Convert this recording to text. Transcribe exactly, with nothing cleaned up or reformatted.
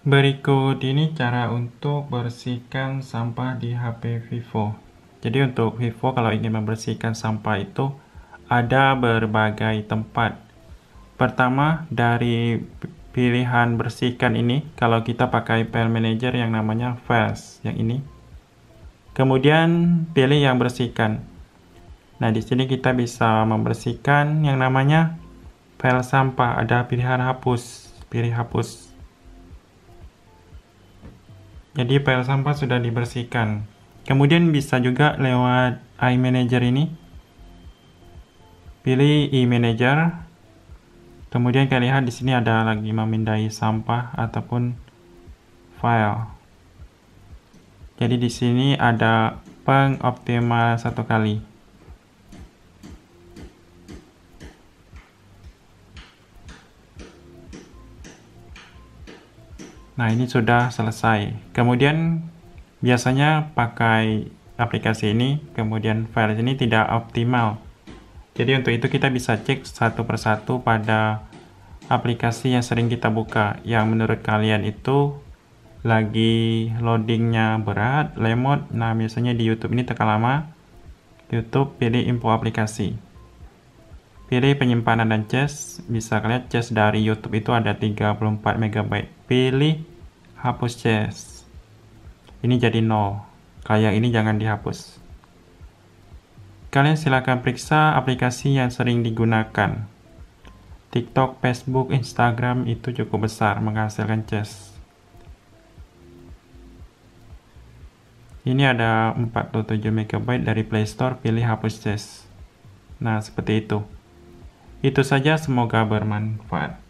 Berikut ini cara untuk bersihkan sampah di H P Vivo. Jadi untuk Vivo kalau ingin membersihkan sampah itu ada berbagai tempat. Pertama, dari pilihan bersihkan ini, kalau kita pakai file manager yang namanya Files, yang ini. Kemudian pilih yang bersihkan. Nah, di sini kita bisa membersihkan yang namanya file sampah. Ada pilihan hapus, pilih hapus. Jadi file sampah sudah dibersihkan. Kemudian bisa juga lewat iManager ini. Pilih iManager. Kemudian kalian lihat di sini ada lagi memindai sampah ataupun file. Jadi di sini ada pengoptimal satu kali. Nah, ini sudah selesai. Kemudian biasanya pakai aplikasi ini, kemudian file ini tidak optimal. Jadi untuk itu kita bisa cek satu persatu pada aplikasi yang sering kita buka, yang menurut kalian itu lagi loadingnya berat, lemot. Nah, biasanya di YouTube ini tekan lama. YouTube, pilih info aplikasi. Pilih penyimpanan dan cache. Bisa kalian cache dari YouTube itu ada tiga puluh empat megabyte. Pilih hapus cache. Ini jadi nol. Kayak ini jangan dihapus. Kalian silakan periksa aplikasi yang sering digunakan. TikTok, Facebook, Instagram itu cukup besar menghasilkan cache. Ini ada empat puluh tujuh megabyte dari Play Store, pilih hapus cache. Nah, seperti itu. Itu saja, semoga bermanfaat.